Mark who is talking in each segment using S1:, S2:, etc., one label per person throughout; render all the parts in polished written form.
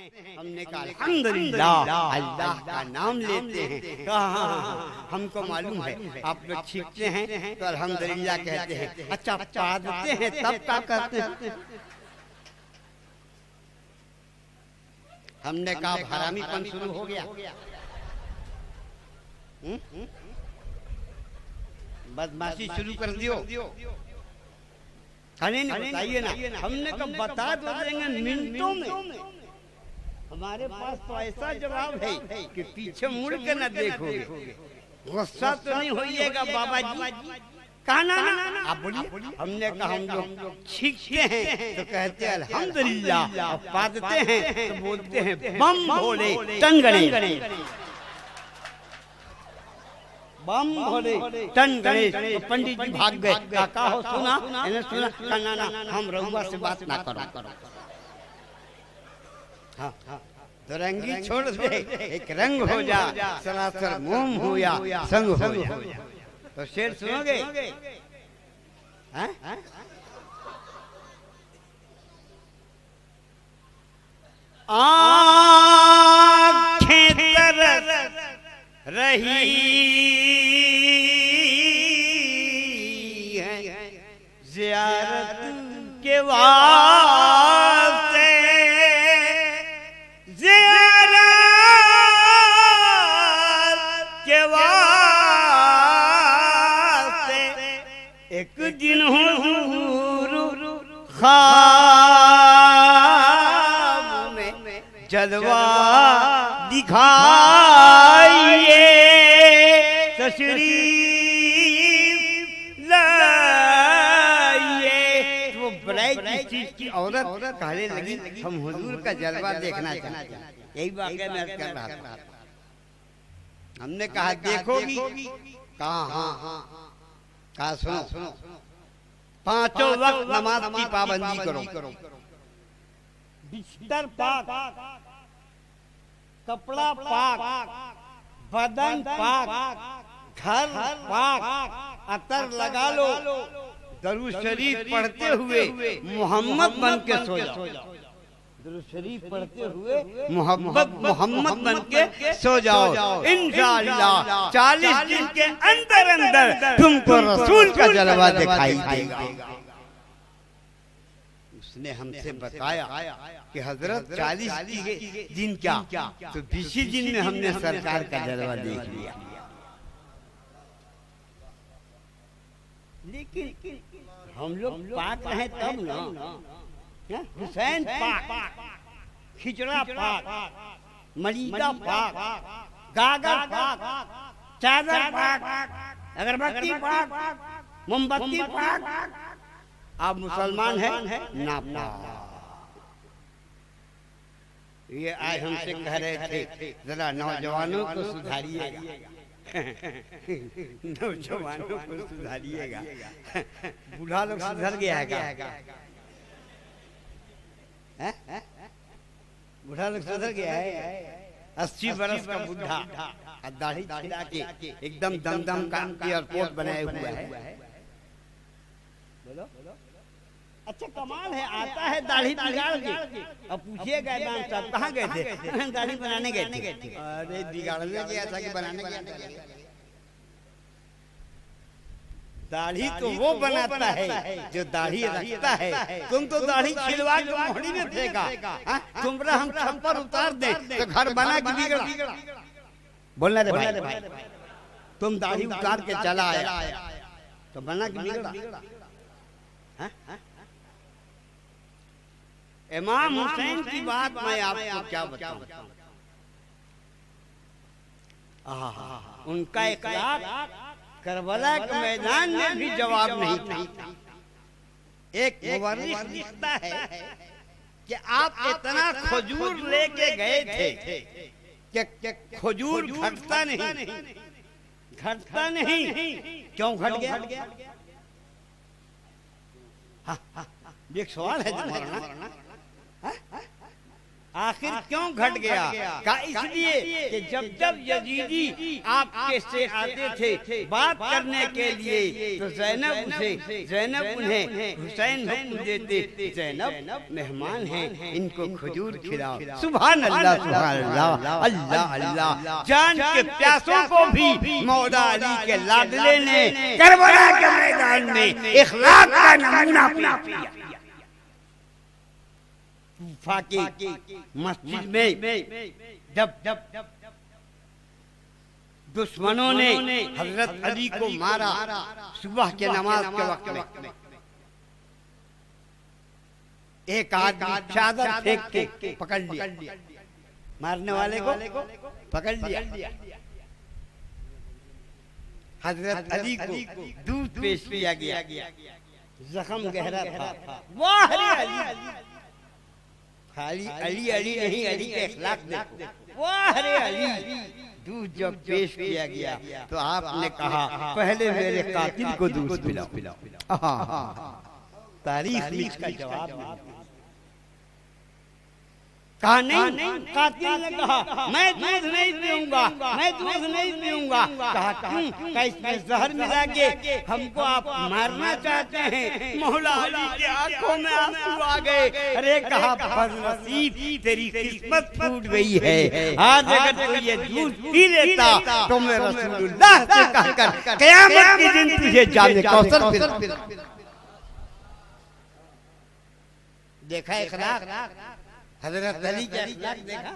S1: हमने कहा अल्हम्दुलिल्लाह, अल्लाह का नाम लेते हैं। कहा हमको मालूम है आप लोग छींकते हैं तो अल्हम्दुलिल्लाह कहते हैं। अच्छा पादते हैं तब क्या कहते हैं? हमने कहा हरामीपन शुरू हो गया, बदमाशी शुरू कर दियो। बताइए ना, हमने कहा बता दो देंगे मिनटों में। हमारे पास तो ऐसा जवाब है कि पीछे मुड़ के न देखोगे, गुस्सा तो नहीं होइएगा बाबा जी। कहा ना आप बोलिए। हमने कहा हम लोग छींकते हैं तो कहते हैं अल्हम्दुलिल्लाह, और पादते हैं तो बोलते हैं बम भोले टंगड़े, बम भोले टन गणेश। तो पंडित जी भाग गए। काका हो सुना? इन्हें सुना? कहना ना हम रहुआ से बात ना करो। हाँ तो रंगी छोड़ दे, एक रंग हो जा, सरासर मोम हो या संग हो जा। तो शेर सुनोगे? आँखें तरस रही है ज़ियारत के वास्ते, ज़ियारत के वास्ते। एक दिन हुजूर ख्वाब में जलवा दिखाइए, तशरीफ लाइए। वो बड़ाई किस चीज की औरत कहने लगी हम हुजूर का जलवा देखना चाहते हैं। यही वाकया मैं कर रहा था। हमने कहा देखोगी? कहा हाँ। कहा सुनो, पांचों वक्त नमाज की पाबंदी करो, बिस्तर पाक, कपड़ा पाक, बदन पाक, घर पाक, अतर लगा लो, दरूद शरीफ पढ़ते हुए मोहम्मद बन के सो जाओ। दरूद शरीफ पढ़ते हुए मोहम्मद बन के सो जाओ। इंशाअल्लाह 40 दिन के अंदर अंदर तुमको रसूल का जलवा दिखाई देगा। उसने हमसे बताया कि हजरत 40 दिन क्या तो 20 दिन में हमने सरकार का जलवा देख लिया। लेकिन हम लोग पाक हैं तब ना, हुसैन पाक, खिचड़ा पाक, मलीदा पाक, गागर पाक, चादर पाक, अगरबत्ती पाक, मोमबत्ती पाक। आप मुसलमान हैं ना पाक। ये आज हमसे कह रहे थे जरा नौजवानों को सुधारिएगा, नौजवानों को सुधारिएगा। बूढ़ा लोग सुधर गया है क्या? बूढ़ा लोग सुधर गया है। 80 बरस का बूढ़ा दाढ़ी छिड़ा के एकदम दमदम का एयरपोर्ट बनाया हुआ है। बोलो अच्छा कमाल है, आता है दाढ़ी बिगाड़ के। अब पूछिएगा इमाम साहब कहाँ गए थे? दाढ़ी बनाने गए थे। अरे बिगाड़ने गया था कि बनाने गया था? दाढ़ी तो वो बनाता है जो दाढ़ी रखता है। तुम तो दाढ़ी छिलवा के मोहड़ी में फेंका। तुमरा हम छप्पर उतार दे तो घर बना के बिगड़ा। बोलना रे भाई, तुम दाढ़ी उतार के चला आया तो बना के बिगड़ा। इमाम हुसैन की बात मैं आपको क्या बताऊं। उनका इखलाक करबला के मैदान में भी जवाब नहीं था। एक मुवर्रिख लिखता है कि आप इतना खजूर लेके गए थे कि खजूर घटता नहीं। क्यों घट गया? एक सवाल है तुम्हारा। आखिर क्यों घट गया? कहा इसलिए कि जब जब यजीदी आपके से आते थे बात करने के लिए तो ज़ैनब उन्हें हुसैन हुक्म देते, ज़ैनब मेहमान हैं, इनको खजूर खिलाओ। सुभान अल्लाह, सुभान अल्लाह, अल्लाह अल्लाह। जान के प्यासों को भी मौला अली के लाडले ने करबला के मैदान में इखलाक का नमूना पेश किया। कूफा की मस्जिद में जब दुश्मनों ने हजरत अली को मारा सुबह के नमाज के वक्त में, एक आदमी चादर फेंक के पकड़ लिया, मारने वाले को पकड़ लिया। हजरत अली को दूध पेश किया गया, जख्म गहरा था। वाह रे अली, खाली अली अली नहीं, अली के अखलाक देखो। वाह रे अली, दूध जब पेश किया गया तो आपने कहा पहले मेरे कातिल को दूध पिलाओ। तारीख लिख का जवाब कहा नहीं, कातिल ने कहा मैं दूध नहीं पीऊंगा, मैं दूध नहीं पीऊंगा। कहा क्यों? का इसमें जहर मिला के हमको आप मारना चाहते हैं? मौला अली की आंखों में आंसू आ गए। अरे कहा बदनसीब, तेरी किस्मत फूट गई है। आज अगर तू ये दूध पी लेता तो मैं रसूलुल्लाह से कहकर क़यामत के दिन तुझे जाने कौसर पिला। देखा इखलाक, हजरत अली का इखलाक देखा।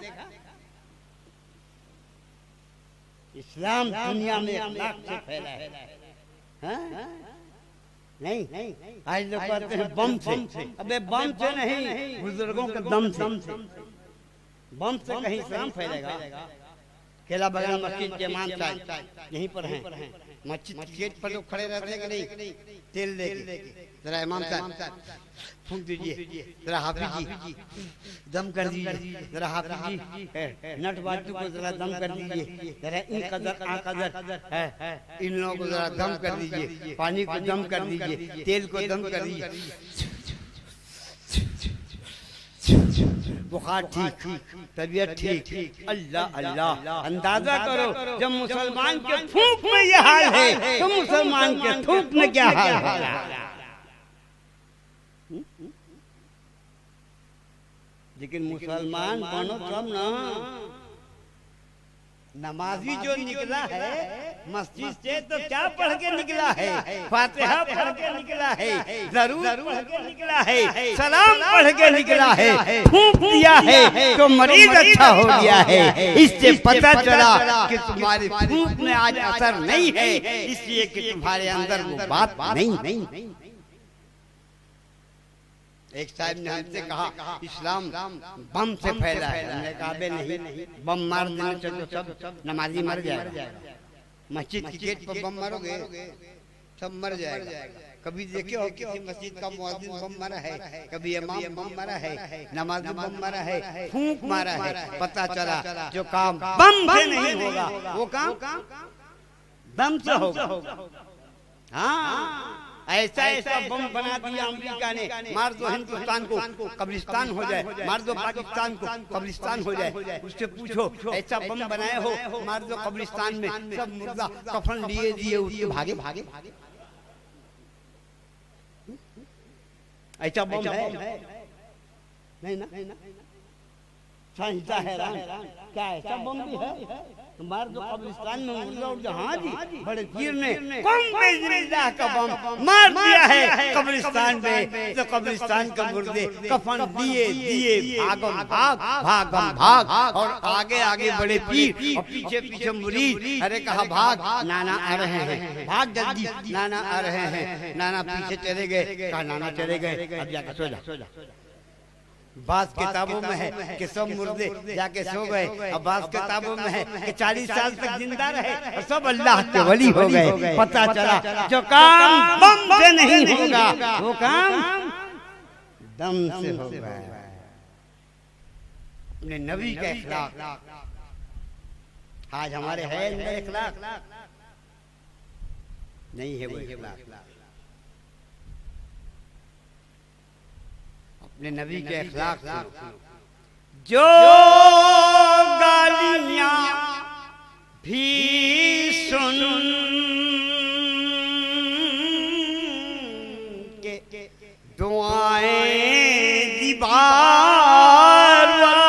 S1: इस्लाम दुनिया में इखलाक से फैला है। नहीं, आज लोग कहते हैं बम से। अबे बम से नहीं, बुजुर्गों के दम से। बम से कहीं इस्लाम फैलेगा? केला बगान मस्जिद के इमाम साहब यहीं पर हैं, मस्जिद गेट पर लोग खड़े रहते हैं कि नहीं, तेल लेके। जरा इमाम साहब फूंक दीजिए, जरा हाफिज जी दम कर दीजिए, जरा हाफिज जी नट बाजू को जरा दम कर दीजिए, जरा इन कदर आ कदर है इन लोगों को जरा दम कर दीजिए, पानी को दम कर दीजिए, तेल को दम कर दीजिए। बुखार ठीक, तबीयत ठीक। अल्लाह अल्लाह, अंदाजा करो जब मुसलमान के फूंक में ये हाल है तो मुसलमान के थूक में क्या हाल है? लेकिन मुसलमान बनो तब ना। नमाजी जो निकला है मस्जिद से तो क्या पढ़ के निकला है? फातिहा पढ़ के निकला है, जरूर पढ़ के निकला है, सलाम पढ़ के निकला है, फूंक दिया है तो मरीज अच्छा हो गया है। इससे पता चला कि तुम्हारे फूंक में आज असर नहीं है, इसलिए कि तुम्हारे अंदर वो बात नहीं। एक साहब ने हमसे कहा इस्लाम बम से फैला है। हमने कहा बे नहीं, बम मार देने से तो सब नमाजी मर जाएगा। मस्जिद की गेट पर बम मारोगे सब मर जाएगा। कभी देखे हो किसी मस्जिद का मुअज्जिन बम मारा है? कभी इमाम बम मारा है? नमाजी बम मारा है? फूंक मारा है? पता चला जो काम बम से नहीं होगा वो काम दम से होगा। हाँ, ऐसा बम बना दिया अमेरिका ने, मार दो हिंदुस्तान को कब्रिस्तान हो जाए, मार दो पाकिस्तान को कब्रिस्तान हो जाए। उससे पूछो ऐसा बम बनाए हो, मार दो कब्रिस्तान में सब मुर्दा कफन लिए दिए उसके भागे। ऐसा बम है? नहीं ना, साइंस हैरान, क्या ऐसा बम भी है? मार दो कब्रिस्तान में मुर्दा उठ जाए। हाँ जी, बड़े पीर ने का बम मार दिया है कब्रिस्तान में, तो कब्रिस्तान के मुर्दे कफन दिए भागम भाग, और आगे बड़े पीर और पीछे मुरीद। अरे कहा भाग, नाना आ रहे हैं, भाग जल्दी, नाना आ रहे हैं। नाना पीछे चले गए, कहा नाना चले गए, अब जाकर सो जा। बास किताबों में है कि सब मुर्दे जाके सो गए, अब बास किताबों में है कि 40 साल तक जिंदा रहे और सब अल्लाह के वली हो गए। पता चला जो काम बम से नहीं होगा वो काम दम से होगा। अपने नबी का इखलाक आज हमारे है अंदर, इखलाक नहीं है वो इखलाक। अपने नबी के इखलाक से जो गालियां भी सुन के दुआएं दीवार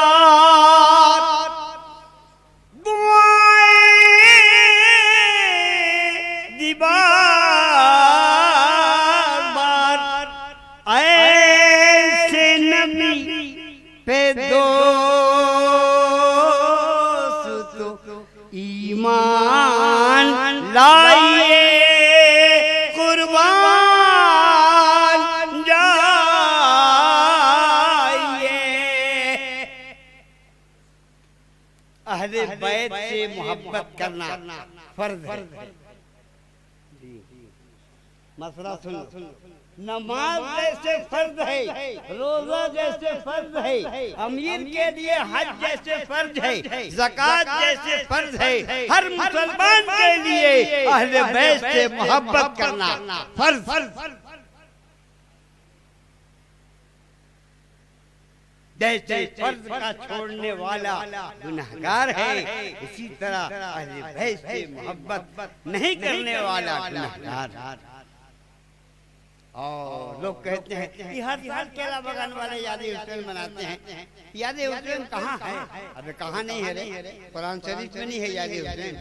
S1: बार ऐसे नबी पे दोस्त ईमान लाइए कुर्बान जाइए। अहले बैत से मोहब्बत करना फर्ज है। मसला सुनो, नमाज जैसे फर्ज है, रोजा जैसे फर्ज है, अमीर के लिए हज जैसे फर्ज है, ज़कात जैसे फर्ज है, हर मुसलमान के लिए अहले बैत से मोहब्बत करना फर्ज। जैसे फर्ज का छोड़ने वाला गुनहगार है, इसी तरह अहले बैत से मोहब्बत नहीं करने वाला गुनहगार। और लोग कहते हैं कि हर साल केला बगान वाले याद हुसैन मनाते हैं। याद हुसैन कहाँ है? अबे कहाँ नहीं है रे, कुरान शरीफ में नहीं है याद हुसैन।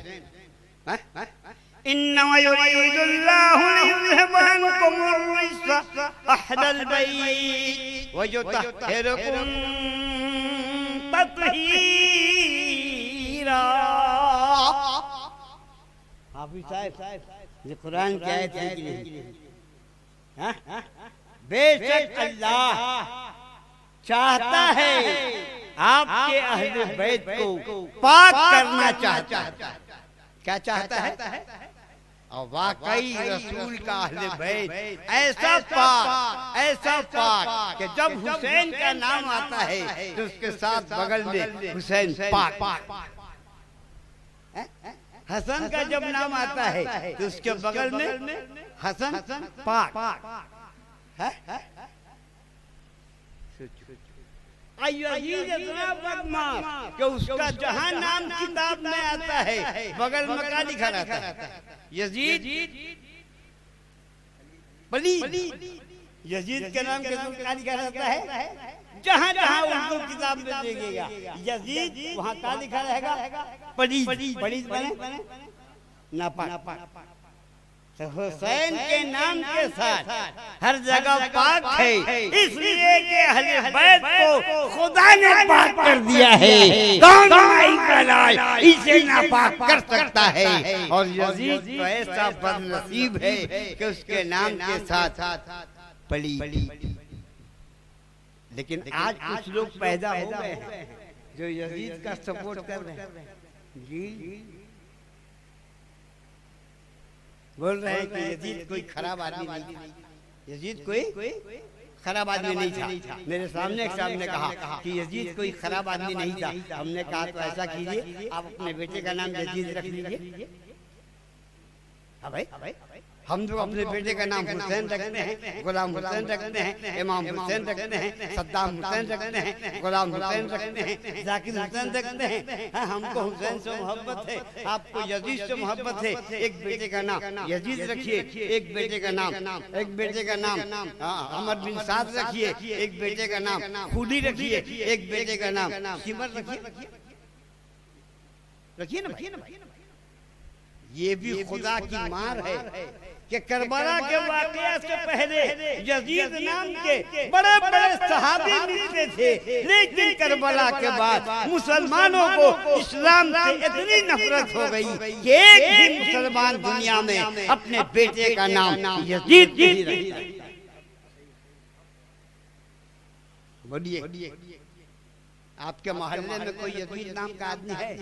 S1: इन्नमा युरीदुल्लाहु लियुज़हिब अन्कुम अर्रिज्सा अहलल बैत व युतहिरकुम तत्हीरा। हाफिज साहब, ये कुरान की आयत है कि नहीं? बेशक अल्लाह चाहता है आपके अहले बैत को पाक करना चाहता है। क्या चाहता है? और वाकई रसूल का अहले बैत ऐसा पाक कि जब हुसैन का नाम आता है तो उसके साथ बगल में हुसैन पाक। हसन का जब नाम आता है तो उसके बगल में हसन पाक है। यजीद इतना बदमाश कि उसका जहां नाम किताब में आता है बगल में क्या लिखा रहता है? यजीद पलीद। यजीद के नाम के क्या लिखा रहता है? जहां जहां उर्दू किताब में देखेगा यजीद वहां क्या लिखा रहेगा? पलीद। पलीद बने नापाक। हुसैन के नाम के साथ हर जगह पाक है, इसलिए कि अहले बैत को खुदा ने पाक कर दिया है। कौन इसे नापाक कर सकता है? और यजीद तो ऐसा बदनसीब है कि उसके नाम के साथ पलीद। लेकिन आज कुछ लोग पैदा हो गए हैं जो यजीद का सपोर्ट कर रहे हैं। जी बोल रहे हैं कि यजीद कोई खराब आदमी नहीं, यजीद कोई खराब आदमी नहीं था। मेरे सामने एक साहब ने कहा कि यजीद कोई खराब आदमी नहीं था। हमने कहा तो ऐसा कीजिए, आप अपने बेटे का नाम यजीद रख लीजिए। हाँ भाई, हम जो अपने बेटे का नाम हुसैन रखते हैं, गुलाम हुसैन रखते हैं, इमाम हुसैन रखते हैं, सद्दाम हुसैन रखते हैं, गुलाम हुसैन रखते हैं, जाकिर हुसैन रखते हैं। हमको हुसैन से मोहब्बत है, आपको यजीद से मोहब्बत है। एक बेटे का नाम यजीद रखिए, एक बेटे का नाम अमर बिन साद रखिए, एक बेटे का नाम खुदी रखिए, एक बेटे का नाम सिमर रखिए ना भाई। ये भी खुदा की मार है कि करबला के वाकया से पहले यजीद नाम के बड़े बड़े सहाबी मिलते थे, लेकिन करबला के बाद मुसलमानों को इस्लाम से इतनी नफरत हो गई कि एक भी मुसलमान दुनिया में अपने बेटे का नाम यजीद नहीं रखता। बोलिए, आपके मोहल्ले में कोई यजीद नाम का आदमी है?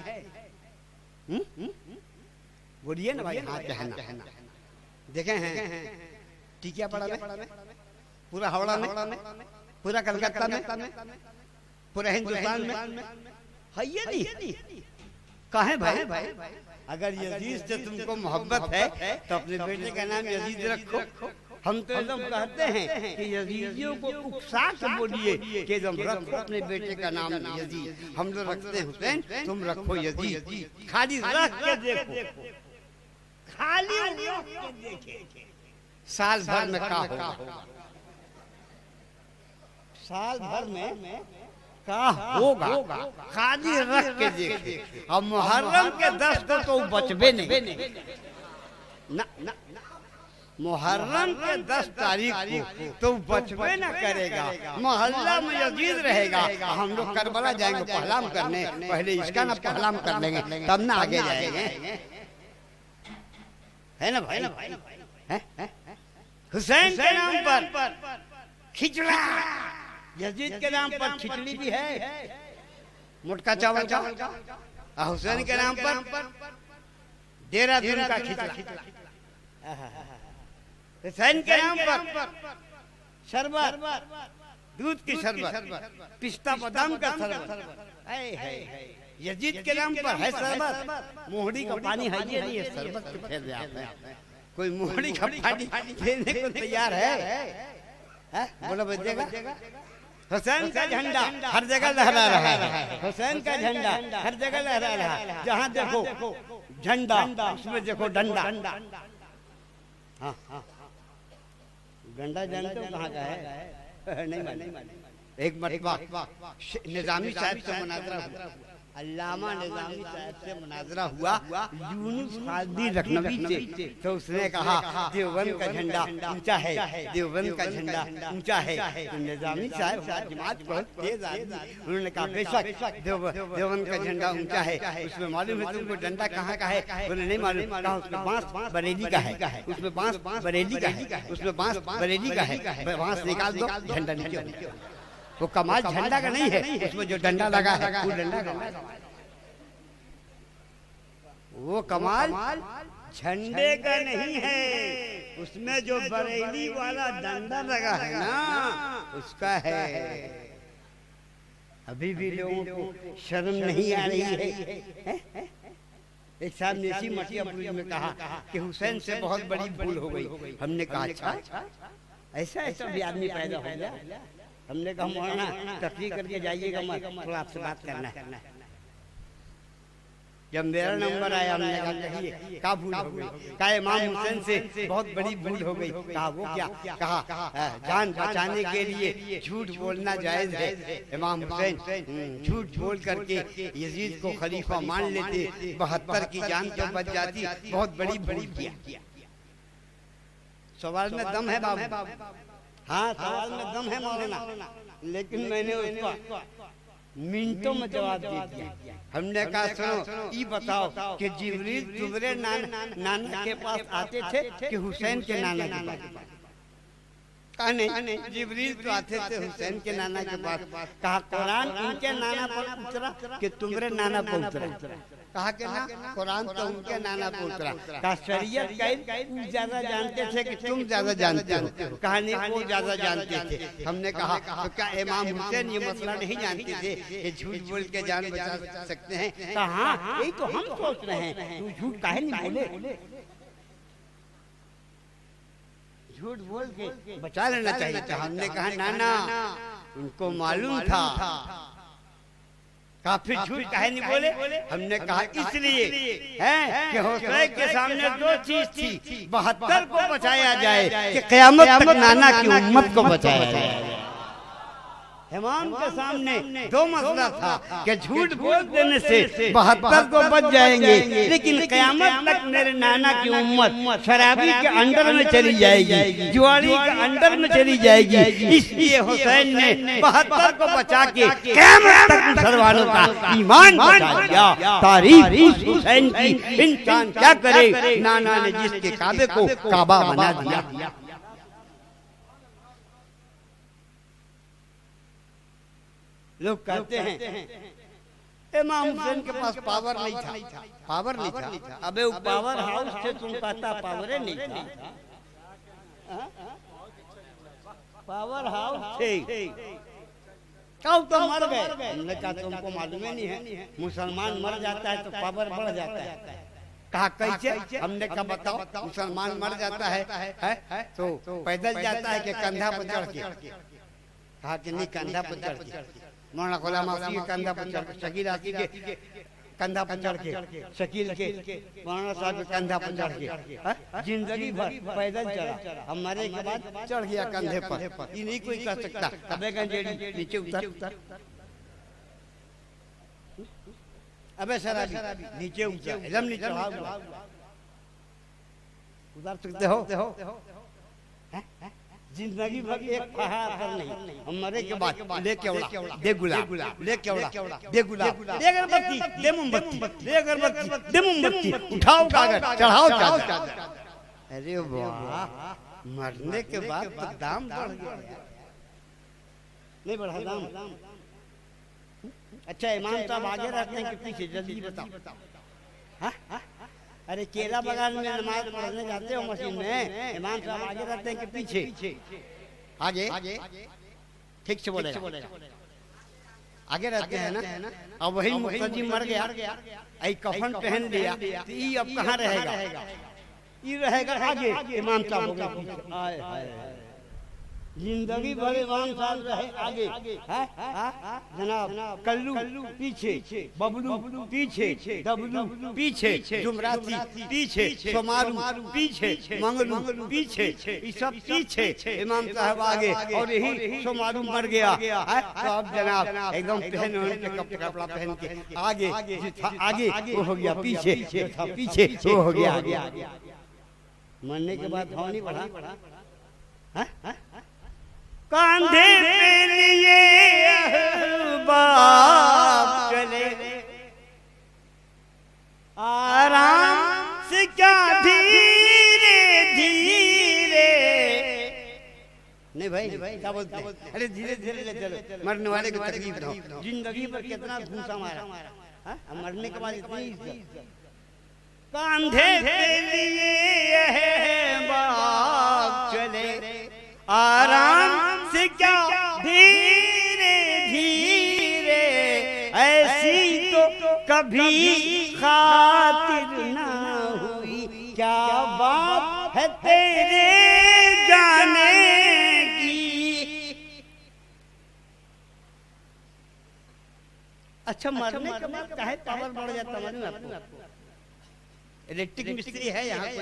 S1: बोलिए ना भाई। हाँ कहना देखे हैं टिकिया पड़ा में, पूरा हावड़ा में, पूरा कलकत्ता में, पूरा हिंदुस्तान में है ये नहीं? कहे भाई, अगर यजीद से तुमको मोहब्बत है तो अपने बेटे का नाम यजीद रखो। हम तो एकदम कहते हैं कि यजीदियों को उकसा के बोलिए कि एकदम रखो अपने बेटे का नाम यजीद। हम लोग रखते हैं हुसैन, तुम रखो यजीद। खाली रख के देखो, खाली रख के देखे साल भर में क्या होगा, साल भर में क्या होगा, खाली रख के देखे। अब मुहर्रम के 10 को तो बचबे नहीं ना, मुहर्रम के 10 तारीख को तो बचबे न करेगा, मोहल्ला में यजीद रहेगा। हम लोग करबला जाएंगे पहलाम करने, पहले इसका ना पहलाम कर लेंगे तब ना आगे जाएंगे, है ना भाई? हुसैन के नाम पर खिचड़ा, यजीद के नाम पर खिचड़ी भी है, मोटका चावल का, हुसैन के नाम पर देहरादून का खिचड़ा, हुसैन के नाम पर शरबत, दूध की शरबत, पिस्ता बादाम का शरबत, यजीद के नाम पर है शरबत। मोहड़ी का पानी है ये नहीं, शरबत के फेर जाता है। कोई मोहड़ी का पानी देने को तैयार है? बोलो बचेगा? हुसैन का झंडा हर जगह लहरा रहा है, हुसैन का झंडा हर जगह लहरा रहा है। जहाँ देखो झंडा, उसमें देखो डंडा। हाँ हाँ, डंडा जानते हो कहाँ का है? नहीं मालूम। एक मरतबा निजामी साहब से मुनाजरा हुआ, अल्लामा निजामी साहब से मुनाजरा हुआ यूनुस खादी लखनवी से। तो उसने कहा देवबंद का झंडा ऊंचा है, देवबंद का झंडा ऊंचा है। तो निजामी साहब जमात बहुत तेज आदमी, उन्होंने कहा बेशक देवबंद का झंडा ऊंचा है, उसमें मालूम है तुमको डंडा कहाँ का है? बोले नहीं मालूम। कहा उसमें बांस बरेली का है, उसमें बांस बरेली का है, उसमें बांस बरेली का है, बांस निकाल दो झंडा नीचे। वो कमाल झंडा का नहीं है, उसमें जो डंडा लगा है वो डंडा का, वो कमाल झंडे का नहीं है, उसमें जो बरेली वाला डंडा लगा है ना उसका है। अभी भी लोगों को शर्म नहीं आ रही है। एक साहब ने इसी मटियापुरी में कहा कि हुसैन से बहुत बड़ी भूल हो गई। हमने कहा अच्छा ऐसा भी आदमी पैदा हो गया? हमने कहा मौलाना तकरीर करके जाइएगा मत, थोड़ा आपसे बात करना है। जब मेरा नंबर आया हमने कहा कहिए क्या भूल हो गई? कहा इमाम हुसैन से बहुत बड़ी भूल हो गई। कहा वो क्या? कहा जान बचाने के लिए झूठ बोलना जायज है। इमाम हुसैन झूठ बोल करके यजीद को खलीफा मान लेते, 72 की जान तो बच जाती। बहुत बड़ी भूल किया। सवाल में दम है बाबू, हाँ सवाल में दम है मौलाना, लेकिन मैंने उसको मिनटों में जवाब दे दिया। हमने कहा सुनो ये बताओ कि जिब्रील तुम्हारे नाना के पास आते थे कि हुसैन के नाना के पास? कहा नहीं, जिब्रील तो आते थे हुसैन के नाना के पास। कहा कुरान उनके नाना पर उतरा कि तुम्हारे नाना पर उतरा? कहा कि ना, कुरान तो उनके नाना पर उतरा। कहा शरीयत का ज्यादा जानते थे कि तुम ज्यादा जानते हो? कहा नहीं, वो ज्यादा जानते थे। हमने कहा तो क्या इमाम हुसैन ये मसला नहीं जानते थे कि झूठ बोल के जान बचा सकते हैं? कहा हाँ यही तो हम सोच रहे हैं, तू झूठ काहे नहीं बोले? झूठ बोल के बचा लेना चाहिए था। हमने कहा नाना उनको मालूम था। कहा फिर झूठ काहे नहीं बोले? हमने कहा इसलिए है कि हुसैन के सामने दो चीज थी, 72 को बचाया जाए कि क़यामत तक नाना की उम्मत को बचाया जाए। इमाम के सामने दो मसला था कि झूठ बोल देने से 72 को बच जाएंगे, लेकिन क़यामत तक मेरे नाना की उम्मत शराबी के अंडर में चली जाएगी, जुआरी के अंडर में चली जाएगी। इसलिए हुसैन ने 72 को बचा के क़यामत तक मुसलमानों का ईमान बचा दिया। तारीफ हुसैन की, इंसान क्या करे, नाना ने जिसके काबे को काबा बना दिया। लोग कहते हैं इमाम हुसैन के पास पावर नहीं था, पावर नहीं था। अबे वो पावर हाउस से तुम कहता पावर नहीं था, पावर हाउस थे। कब तो मर गए? हमने कहा तुमको मालूम ही नहीं है, मुसलमान मर जाता है तो पावर बढ़ जाता है। कहा कैसे? हमने कहा बताओ, मुसलमान मर जाता है तो पैदल जाता है कि कंधा पर चढ़ के? कहा कि नहीं, कंधा पर चढ़ के। मौलाना गुलाम आसिफ के कंधा पर चढ़ के, शकील आसिफ के कंधा पर चढ़ के, शकील के मौलाना साहब के कंधा पर चढ़ के जिंदगी भर पैदल चला, हमारे के बाद चढ़ गया कंधे पर। ये नहीं कोई कर सकता। अबे गंजेड़ी नीचे उतर, अबे शराबी नीचे उतर, इलम नहीं चढ़ा उतार सकते हो? जिंदगी भर एक पहाड़ पर नहीं, हमारे के बाद लेके उड़ा, दे गुलाब, लेके उड़ा, दे गुलाब, दे अगरबत्ती, दे मोमबत्ती, दे अगरबत्ती, दे मोमबत्ती, उठाओ कागज, चढ़ाओ चादर। अरे वाह, मरने के बाद तो दाम बढ़ गया। नहीं बढ़ा दाम? अच्छा, इमाम साहब आगे रहते हैं कि पीछे? जल्दी बताओ। अरे केला बगान में नमाज पढ़ने जाते हो मस्जिद में, इमाम साहब आगे रहते हैं कि पीछे? आगे। ठीक से बोलेगा। आगे रहते हैं ना। अब वही मुक्तदी मर गया, आई कफन पहन लिया, तो ये अब कहाँ रहेगा? ये रहेगा आगे, इमाम साहब हो गए पीछे। जिंदगी भर इमाम साहब रहे आगे, जनाब कल्लू पीछे, बबलू पीछे, डबलू पीछे, जुमराती पीछे, सोमारू पीछे, मंगलू पीछे, ये सब पीछे, इमाम साहब आगे। और यही सोमारू मर गया तो अब जनाब एकदम पहन कपड़ा पहन के आगे, आगे वो हो गया पीछे, पीछे वो हो गया आगे। मरने के बाद भाव नहीं बढ़ा? कांधे पे लिए बाप चले, आराम से क्या धीरे धीरे। नहीं भाई, क्या बोलते हैं? अरे धीरे धीरे ले चलो, मरने वाले को तकलीफ ना हो। जिंदगी पर कितना घूसा मारा, मरने के बाद इतनी कांधे पे लिए बाप चले, आराम से क्या धीरे धीरे, ऐसी तो कभी खातिर ना हुई, क्या बात है तेरे जाने की। अच्छा, मरने के बाद काहे पावर बढ़ जाता? मालूम आपको? इलेक्ट्रिक मिस्त्री है यहाँ कोई?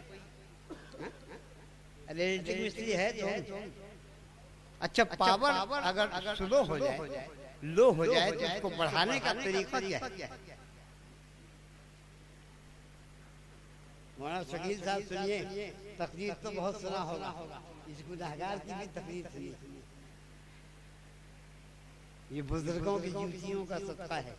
S1: इलेक्ट्रिक मिस्त्री है तो अच्छा, पावर अगर स्लो हो जाए, लो हो जाए तो उसको बढ़ाने का तरीका क्या है? मौलाना शकील साहब सुनिए, तकरीर तो बहुत सुना होगा, इस गुनहगार की भी तकरीर सुनिए। ये बुजुर्गों की जूतियों का सदका है।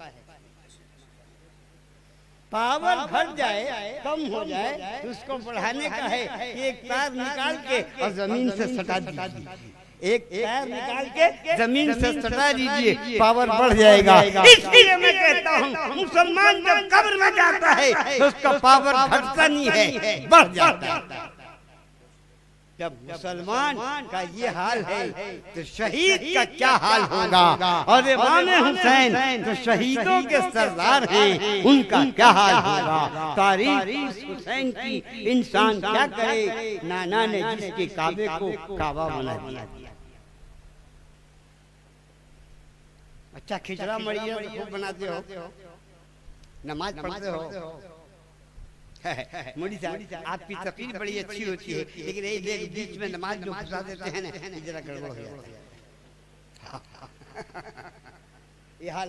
S1: पावर घट जाए, कम हो जाए तो उसको बढ़ाने का है कि एक तार निकाल के और जमीन से सटा दीजिए, एक तार निकाल के जमीन से सटा दीजिए, पावर बढ़ जाएगा। इसलिए मैं कहता हूँ, मुसलमान जब कब्र में जाता है तो उसका पावर घटता नहीं है, बढ़ जाता है। जब मुसलमान का ये हाल है तो शहीद का क्या हाल होगा? और इमाम हुसैन तो शहीदों के सरदार हैं, उनका क्या हाल होगा? तारीख हुसैन की इंसान क्या करे? नाना ने जिसके काबे को काबा बना दिया। अच्छा, खिचड़ा मड़िया खूब बनाते हो, नमाज पढ़ते हो। मोदी साहब, आपकी तकरीर बड़ी अच्छी होती है, लेकिन एक बीच में नमाज जो घुसा देते हैं ना, जरा गड़बड़ हो जाता है। ये हाल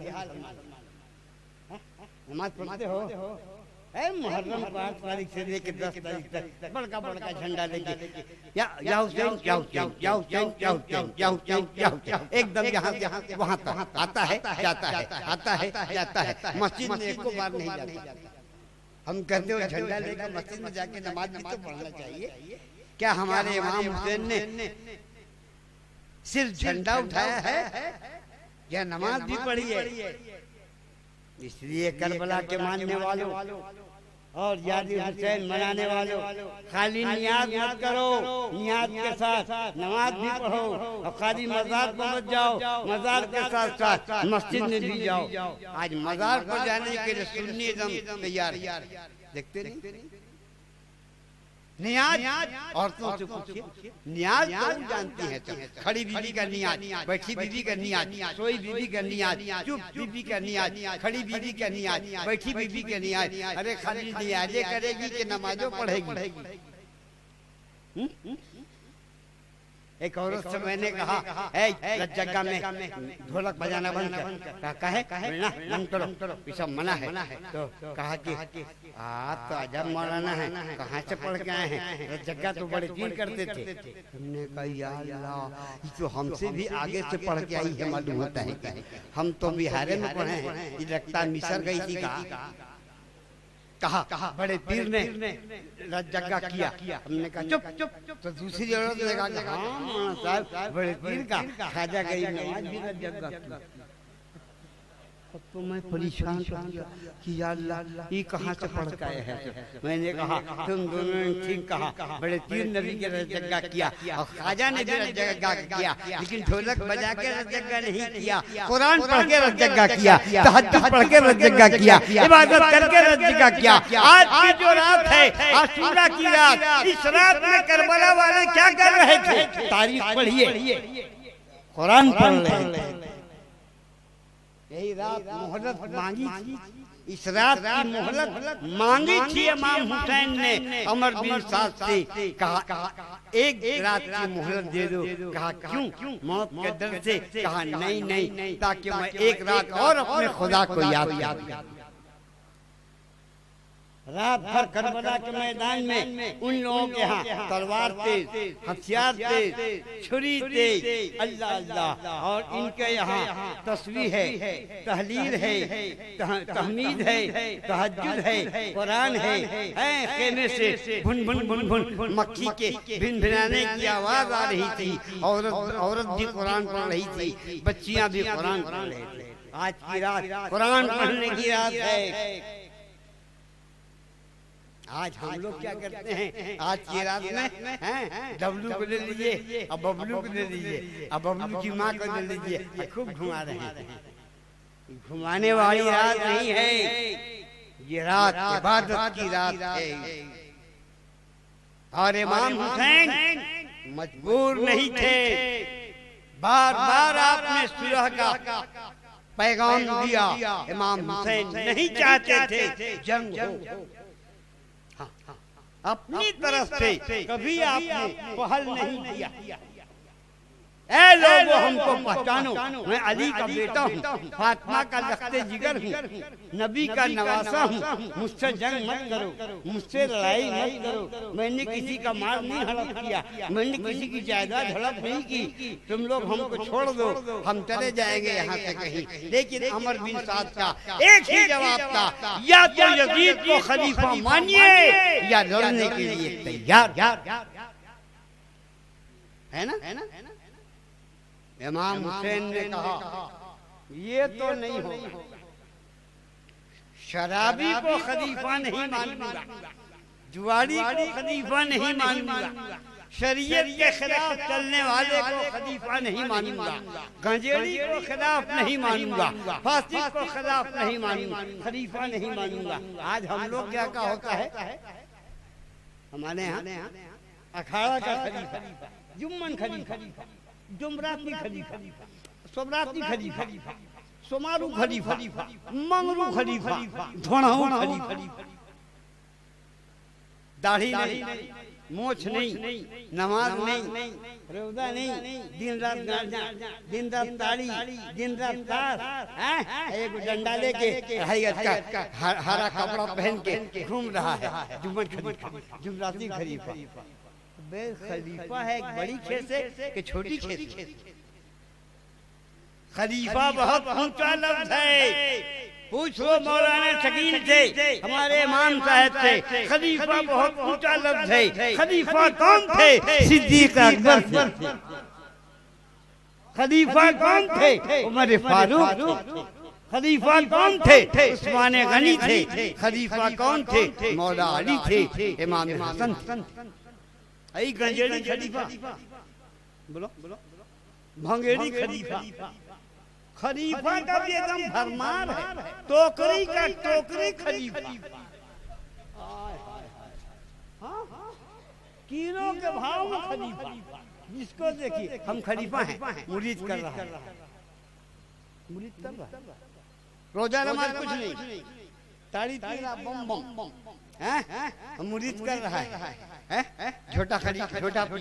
S1: नमाज पढ़ते हो? मुहर्रम 5 तारीख से लेकर 10 तारीख तक बड़का बड़का झंडा लेके एकदम यहाँ वहाँ तक आता है, जाता है, आता है, जाता है। मस्जिद में एक बार नहीं जाता। हम कहते हो झंडा लेकर मस्जिद में जाके नमाज भी तो पढ़ना चाहिए। क्या हमारे इमाम हुसैन ने सिर्फ झंडा उठाया है या नमाज भी पढ़ी है? इसलिए करबला के मानने वालों और याद हुसैन मनाने वालों, खाली नियाज मत करो, नियाज के साथ नमाज भी पढ़ो, और खाली मजार पर मत जाओ, मजार के साथ साथ मस्जिद में भी जाओ। आज मजार पर जाने के लिए सुन्नी एकदम तैयार है, देखते नहीं। नियाज औरतों से पूछिए, नियाज कौन जानती है? तो खड़ी बीवी का नियाज, बैठी बीवी का नियाज, सोई बीवी का नियाज, चुप बीवी का नियाज, खड़ी बीवी का नियाज, बैठी बीवी का नियाज। अरे खाली नियाजे करेगी कि नमाजों पढ़ेगी? एक औरत से मैंने कहा, जगह में ढोलक बजाना बंद कर, कहे बंद करो, ये सब मना है। तो कहा कि आप तो अजब मौलाना है, कहाँ से पढ़ के आए हैं? जगह तो बड़े दिन करते थे। हमने कहा या अल्लाह, ये तो हमसे भी आगे से पढ़ के आई है, मालूम होता है। हम तो बिहार में पढ़े हैं, ये लगता मिसर गई थी। कहा बड़े पीर ने जगह किया। हमने कहा चुप चुप। तो दूसरी औरत ने कहा हाँ मौलाना साहब, बड़े पीर का खाजा गई नमाज भी जगह किया। तो मैं परेशान कि या अल्लाह, ये कहाँ से पढ़ के आए हैं? मैंने कहा तुम दोनों ने ठीक कहा, बड़े पीर नबी के जगह किया और खाजा ने भी जगह किया, लेकिन ढोलक बजा के जगह नहीं किया, कुरान पढ़ के जगह किया, तहज्जुद पढ़ के जगह किया, इबादत करके जगह किया। आज की जो रात है, आशूरा की रात, इस रात में करबला वाले क्या कर रहे थे? तारीख पढ़िए, कुरान पढ़ रहे। यही रात मोहलत मांगी थी, इस रात की मोहलत मांगी थी इमाम हुसैन ने अमर बिन साद से। कहा एक रात की मोहलत दे दो। कहा क्यों? मौत के डर से। कहा नहीं, ताकि मैं एक रात और अपने खुदा को याद किया। रात भर करबला के मैदान में उन लोगों के यहाँ तलवार तेज, हथियार तेज, छुरी तेज, अल्लाह अल्लाह, और इनके यहाँ तस्बीह है, तहलील है, तहमीद है, तहज्जुद है, कुरान है। खेमे से भुन भुन भुन भुन मक्खी के भिनभिनाने की आवाज आ रही थी। औरत भी कुरान पढ़ रही थी, बच्चियां भी कुरान पढ़ रही थी। आज की रात कुरान पढ़ने की रात है। आज हम लोग क्या करते हैं? आज की रात में डब्लू को ले लीजिए, अब बबलू को ले लीजिए, अब बबलू की माँ को ले लीजिए, खूब घुमा रहे हैं। घुमाने वाली रात नहीं है, ये रात इबादत की रात है। और इमाम हुसैन मजबूर नहीं थे, बार बार आपने सुलह का पैगाम दिया। इमाम हुसैन नहीं चाहते थे जंग हो, अपनी तरफ से कभी आपने पहल नहीं किया। ऐ लोगों, हमको पहचानो, मैं अली का बेटा हूँ, फातिमा का लख्ते जिगर हूँ, नबी का नवासा हूँ। मुझसे जंग मत करो, मुझसे लड़ाई मत करो। मैंने किसी का माल नहीं हड़प किया, मैंने किसी की जायदाद हड़प नहीं की। तुम लोग हमको छोड़ दो, हम चले जाएंगे यहाँ से कहीं। लेकिन अमर बिन साद का एक ही जवाब था, या तो यजीद को खलीफा मानिए या लड़ने के लिए तैयार है ना। इमाम हुसैन ने कहा ये तो नहीं होगा, शराबी को खलीफा नहीं मानूंगा, जुआरी को खलीफा नहीं मानूंगा, शरीयत के खिलाफ चलने वाले को खलीफा नहीं मानूंगा, गंजेड़ी को खिलाफ नहीं मानूंगा, फासिक को खिलाफ नहीं मानूंगा, खलीफा नहीं मानूंगा। आज हम लोग क्या का होता है, हमारे यहाँ अखाड़ा का खलीफा, जुम्मन खलीफा, जुमराती खलीफा, सोमराती खलीफा, सोमारू खलीफा, मंगरू खलीफा, धोणाऊ खलीफा। दाढ़ी नहीं, मोछ नहीं, नमाज नहीं, रोजा नहीं, दिन रात गांजा, दिन रात ताड़ी, दिन रात ताश, एक डंडा लेके हरा कपड़ा पहन के घूम रहा है। जुम्मन खलीफा, जुमराती खलीफा। खलीफा है एक बड़ी खेत है कि छोटी खेत? खलीफा बहुत ऊंचा लफ्ज है। पूछ लो मौलाना शकील से, हमारे इमाम साहब से, खलीफा बहुत ऊंचा लफ्ज है। खलीफा कौन थे? सिद्दीक अकबर थे। खलीफा कौन थे? उमर फारूक थे। खलीफा कौन थे? उस्मान गनी थे। खलीफा कौन थे? मौला अली थे, इमाम हसन। आई गंजेड़ी खलीफा, बोलो भंगेड़ी खलीफा। खलीफा का भी एकदम भरमार है, टोकरी का टोकरी खलीफा। किलो के भाव में खलीफा, जिसको देखिए हम खलीफा हैं, मुरीद कर रहा है, मुरीद कर रहा है। रोजा नमाज कुछ नहीं, ताड़ी पीना बम बम, हैं मुरीद कर रहा है। छोटा खलीफा, छोटा पी,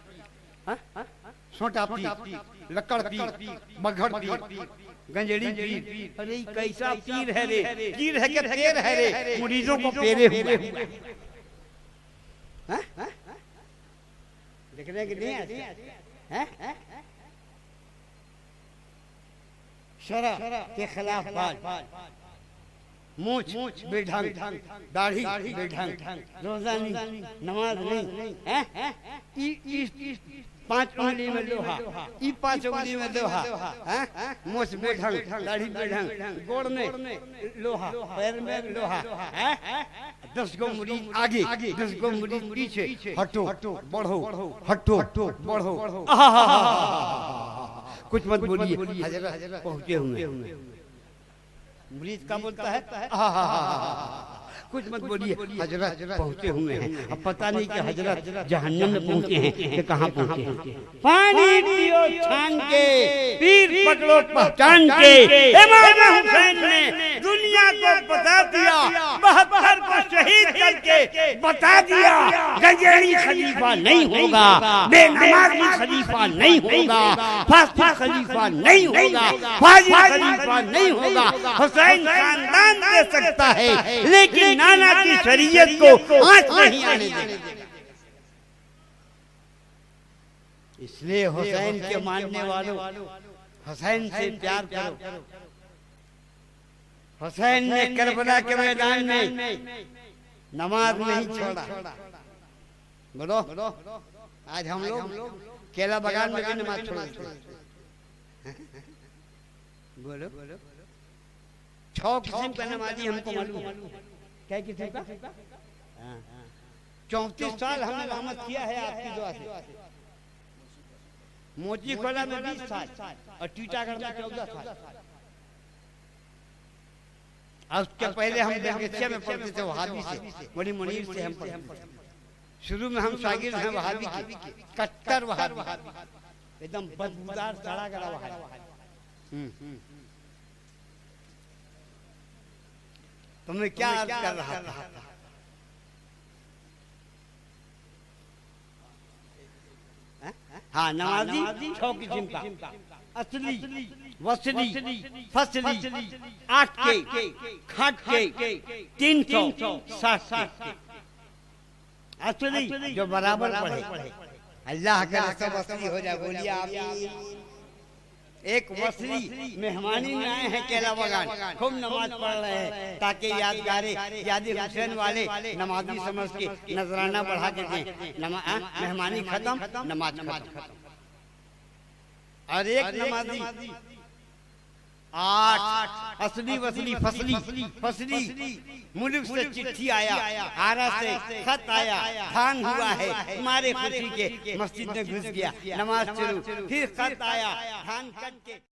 S1: छोटा पी, लकड़ पी, बघड़ पी, गंजेड़ी पी। अरे कैसा पीर है रे, पीर है क्या पेर है रे, मुरीदों को पेरे हुए। देखने के नहीं आते शरअ के खिलाफ बात, मूछ बेढंग, दाढ़ी बेढंग, रोजा नहीं, नमाज नहीं, 5 उंगली में लोहा, 5 उंगली में लोहा, मूछ बेढंग, दाढ़ी बेढंग, गोड़ में लोहा, पैर में लोहा, 10 गो मुरीद आगे, 10 गो मुरीद पीछे। हटो बढ़ो, हटो बढ़ो। कुछ मत बोलिए, हजरत पहुंचे हुए। मुरीद का बोलता है कुछ मत बोलिए, हजरत पहुंचे हुए हैं। अब पता नहीं कि हजरत जहन्नम में पहुंचे हैं कि कहाँ पहुंचे हैं। पानी पियो छान के, पीर पकड़ो पहचान के। इमाम हुसैन ने दुनिया को बता दिया, 72 को शहीद करके बता दिया, गंजेड़ी खलीफा नहीं होगा, बेनमाजी खलीफा नहीं होगा, फासिद खलीफा नहीं होगा, फाजिल खलीफा नहीं होगा। हुसैन खानदान दे सकता है, लेकिन नाना की शरीयत को आंच नहीं आने देगा। इसलिए हुसैन के मानने वालों, हुसैन से प्यार करो। हुसैन ने करबला के मैदान में नमाज नहीं छोड़ा। बोलो आज हम लोग केला बागान में भी नमाज छोड़ते। बोलो 6 किस्म का नमाजी हमको मालूम है। क्या किस्म का? 34 साल हमने इमामत किया है आपकी दुआ से। मोची खोला में 20 साल और टीटागढ़ में 14 साल। उसके पहले हम बेलगछिया में पढ़ते थे वहाबी से, बड़ी मुनीर से हम पढ़ते। शुरू में हम शागिर्द हैं वहाबी के, कट्टर वहाबी, एकदम बदबूदार सड़ा गला वहाबी। तो मैं क्या अर्ज कर रहा था? हाँ, नमाजी 6 किस्म का, असली, वसली, फसली, 8 के, खट के, 360 के। असली जो बराबर पढ़े, अल्लाह का सब असली हो जाए। बोलिए आमीन। एक वसली मेहमानी में आए हैं केला बागान, खूब नमाज पढ़ रहे हैं ताकि यादगारे याद हुसैन वाले नमाजी समझ के नजराना बढ़ा के दें। मेहमानी खत्म, नमाज खत्म। और एक नमाजी 8 असली वसली फसली मुल्क से चिट्ठी आया, आरा से खत आया, धान हुआ है, हमारे खुशी के मस्जिद में घुस गया, नमाज शुरू, फिर खत आया, धान कट के